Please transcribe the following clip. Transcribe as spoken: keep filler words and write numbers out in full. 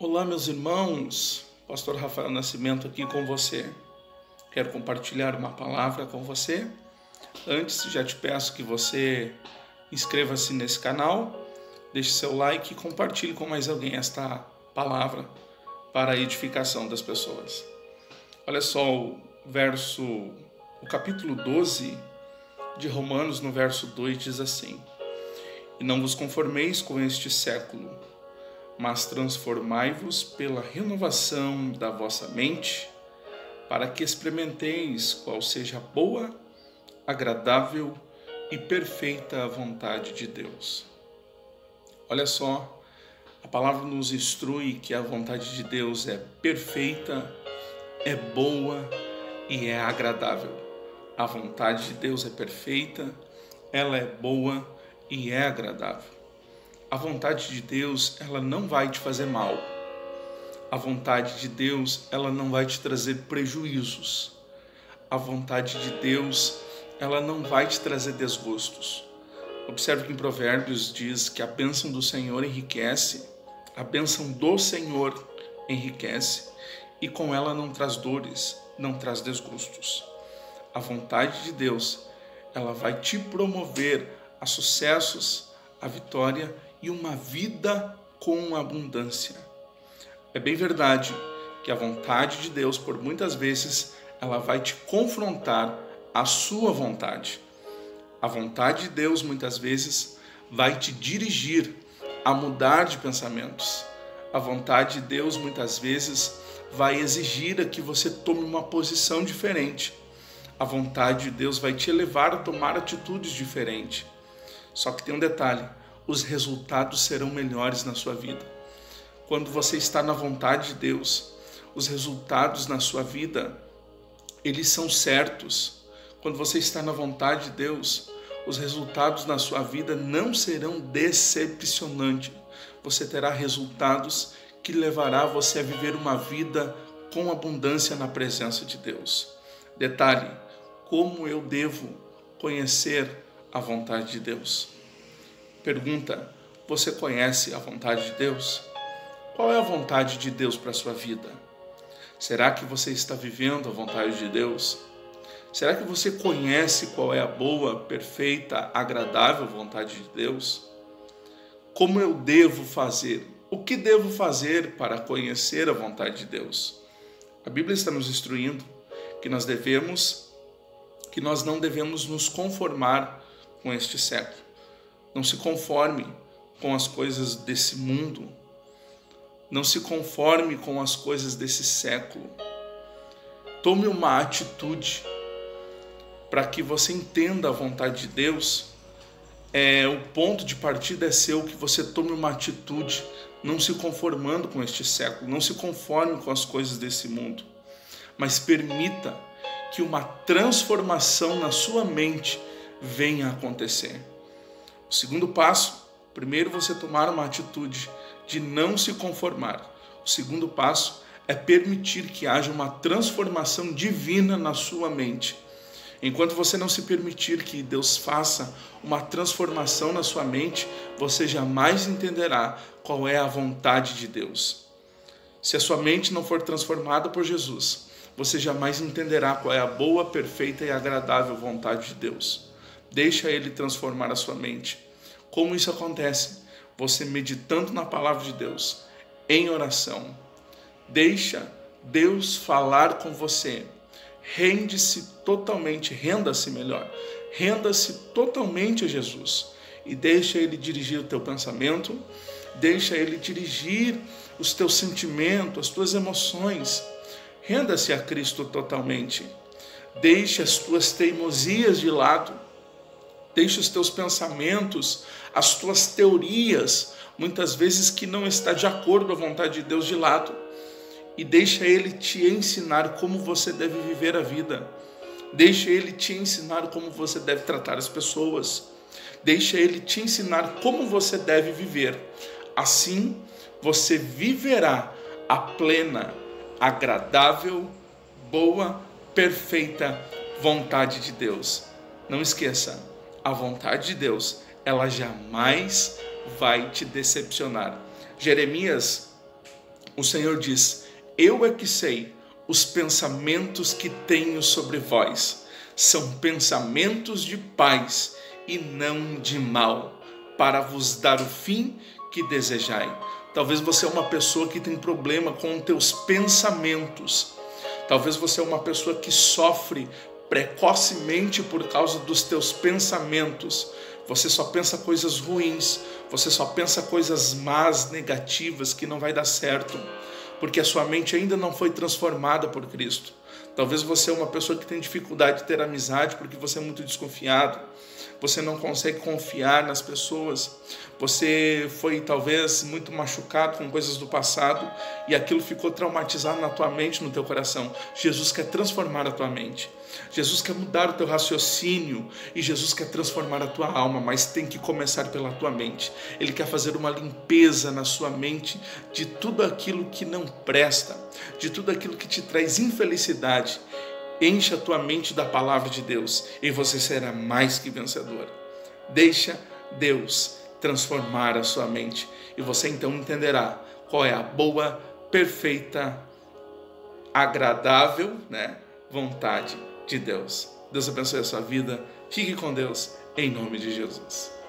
Olá, meus irmãos, Pastor Rafael Nascimento aqui com você. Quero compartilhar uma palavra com você. Antes, já te peço que você inscreva-se nesse canal, deixe seu like e compartilhe com mais alguém esta palavra para a edificação das pessoas. Olha só o verso, o capítulo doze de Romanos, no verso dois, diz assim: E não vos conformeis com este século, mas transformai-vos pela renovação da vossa mente, para que experimenteis qual seja a boa, agradável e perfeita vontade de Deus. Olha só, a palavra nos instrui que a vontade de Deus é perfeita, é boa e é agradável. A vontade de Deus é perfeita, ela é boa e é agradável. A vontade de Deus, ela não vai te fazer mal. A vontade de Deus, ela não vai te trazer prejuízos. A vontade de Deus, ela não vai te trazer desgostos. Observe que em Provérbios diz que a bênção do Senhor enriquece, a bênção do Senhor enriquece, e com ela não traz dores, não traz desgostos. A vontade de Deus, ela vai te promover a sucessos, a vitória e uma vida com abundância. É bem verdade que a vontade de Deus, por muitas vezes, ela vai te confrontar a sua vontade. A vontade de Deus, muitas vezes, vai te dirigir a mudar de pensamentos. A vontade de Deus, muitas vezes, vai exigir que você tome uma posição diferente. A vontade de Deus vai te levar a tomar atitudes diferentes. Só que tem um detalhe: os resultados serão melhores na sua vida. Quando você está na vontade de Deus, os resultados na sua vida, eles são certos. Quando você está na vontade de Deus, os resultados na sua vida não serão decepcionantes. Você terá resultados que levará você a viver uma vida com abundância na presença de Deus. Detalhe: como eu devo conhecer a vontade de Deus? Pergunta: você conhece a vontade de Deus? Qual é a vontade de Deus para a sua vida? Será que você está vivendo a vontade de Deus? Será que você conhece qual é a boa, perfeita, agradável vontade de Deus? Como eu devo fazer? O que devo fazer para conhecer a vontade de Deus? A Bíblia está nos instruindo que nós devemos, que nós não devemos nos conformar com este século. Não se conforme com as coisas desse mundo. Não se conforme com as coisas desse século. Tome uma atitude para que você entenda a vontade de Deus. É, o ponto de partida é seu, que você tome uma atitude, não se conformando com este século. Não se conforme com as coisas desse mundo, mas permita que uma transformação na sua mente venha a acontecer. O segundo passo: primeiro você tomar uma atitude de não se conformar. O segundo passo é permitir que haja uma transformação divina na sua mente. Enquanto você não se permitir que Deus faça uma transformação na sua mente, você jamais entenderá qual é a vontade de Deus. Se a sua mente não for transformada por Jesus, você jamais entenderá qual é a boa, perfeita e agradável vontade de Deus. Deixa Ele transformar a sua mente. Como isso acontece? Você meditando na palavra de Deus, em oração. Deixa Deus falar com você. Rende-se totalmente, renda-se melhor. Renda-se totalmente a Jesus. E deixa Ele dirigir o teu pensamento. Deixa Ele dirigir os teus sentimentos, as tuas emoções. Renda-se a Cristo totalmente. Deixa as tuas teimosias de lado. Deixa os teus pensamentos, as tuas teorias, muitas vezes que não está de acordo com a vontade de Deus, de lado. E deixa Ele te ensinar como você deve viver a vida. Deixa Ele te ensinar como você deve tratar as pessoas. Deixa Ele te ensinar como você deve viver. Assim, você viverá a plena, agradável, boa, perfeita vontade de Deus. Não esqueça, a vontade de Deus, ela jamais vai te decepcionar. Jeremias, O Senhor diz: eu é que sei os pensamentos que tenho sobre vós. São pensamentos de paz e não de mal, para vos dar o fim que desejai. Talvez você é uma pessoa que tem problema com os teus pensamentos. Talvez você é uma pessoa que sofre precocemente por causa dos teus pensamentos. Você só pensa coisas ruins, você só pensa coisas más, negativas, que não vai dar certo, porque a sua mente ainda não foi transformada por Cristo. Talvez você é uma pessoa que tem dificuldade de ter amizade porque você é muito desconfiado. Você não consegue confiar nas pessoas. Você foi talvez muito machucado com coisas do passado e aquilo ficou traumatizado na tua mente, no teu coração. Jesus quer transformar a tua mente. Jesus quer mudar o teu raciocínio e Jesus quer transformar a tua alma, mas tem que começar pela tua mente. Ele quer fazer uma limpeza na sua mente de tudo aquilo que não presta, de tudo aquilo que te traz infelicidade. Encha a tua mente da palavra de Deus e você será mais que vencedor. Deixa Deus transformar a sua mente e você então entenderá qual é a boa, perfeita, agradável, né, vontade de Deus. Deus abençoe a sua vida. Fique com Deus, em nome de Jesus.